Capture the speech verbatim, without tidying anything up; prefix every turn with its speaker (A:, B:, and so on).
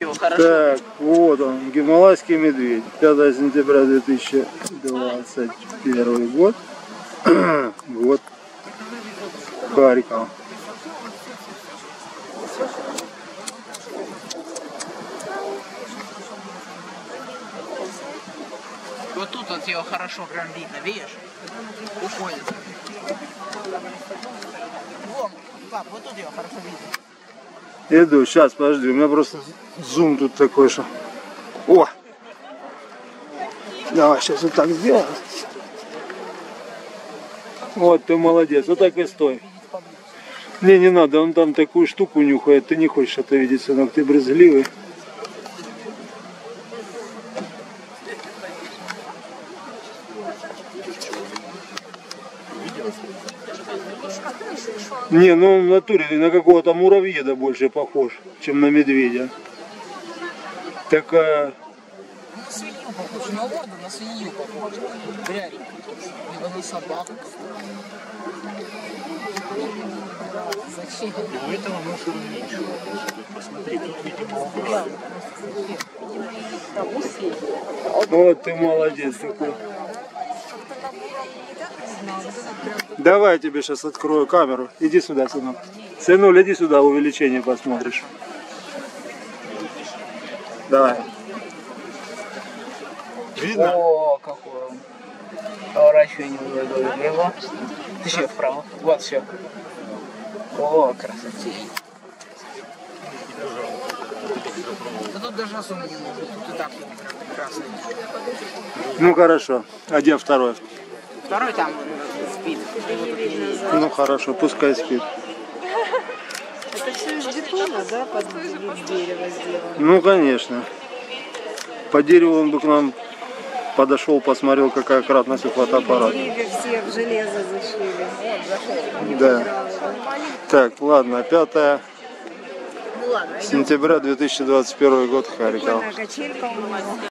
A: Так, вот он, гималайский медведь. пятое сентября две тысячи двадцать первый год. Вот Харьков.
B: Вот тут вот его хорошо прям видно, видишь? Уходит. Вон, пап, вот тут его хорошо видно.
A: Иду, сейчас, подожди, у меня просто зум тут такой, что... О! Давай, сейчас вот так сделаем. Вот ты молодец, вот так и стой. Не, не надо, он там такую штуку нюхает, ты не хочешь это видеть, сынок, ты брезгливый. Не, ну в натуре на какого-то муравьеда больше похож, чем на медведя. Так а...
B: На свинью похож, на морду на свинью похож. Реально. Либо на собаку. Зачем?
C: У этого мусора ничего. Посмотри, тут, видимо,
A: Вот ты молодец такой. Давай я тебе сейчас открою камеру. Иди сюда, сынок. Сынуль, иди сюда, увеличение посмотришь. Давай. Видно?
B: О, какой он. Поворачивание влево. Ты еще вправо. Вот все. О, красотень. Да тут даже особо не может. Тут и так прекрасно.
A: Ну хорошо. А где второй?
B: Второй там спит.
A: Ну хорошо, пускай спит.
D: Это все из бетона, да, под вид дерева сделано?
A: Ну конечно. По дереву он бы к нам подошел, посмотрел, какая кратность у фотоаппарата.
D: Деревья все в железо зашили.
A: Да. Так, ладно, пятое сентября две тысячи двадцать первый год, Харьков.
D: Качелька у него.